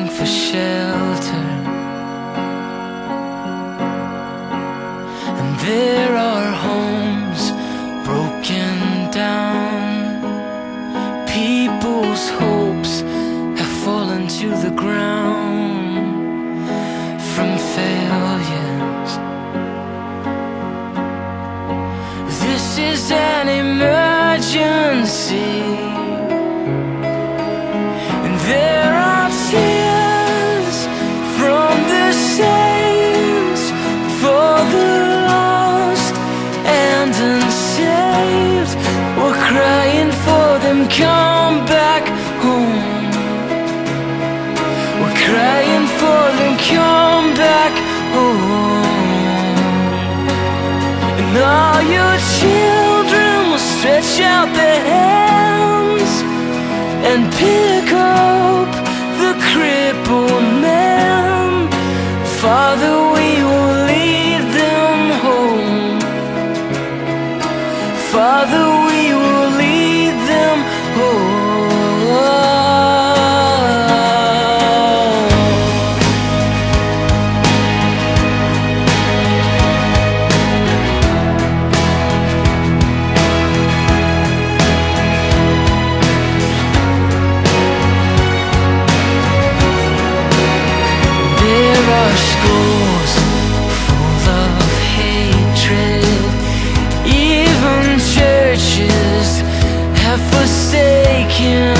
for shelter, and there are homes broken down. People's hopes have fallen to the ground from failures. This is an emergency, and there are tears from the saints for the lost and unsaved. We're crying for them, come back home. We're crying for them, come back home. And all your children will stretch out their hands and pick up the crippled man. Father, we will lead them home. Father, we will lead them home. Schools full of hatred, even churches have forsaken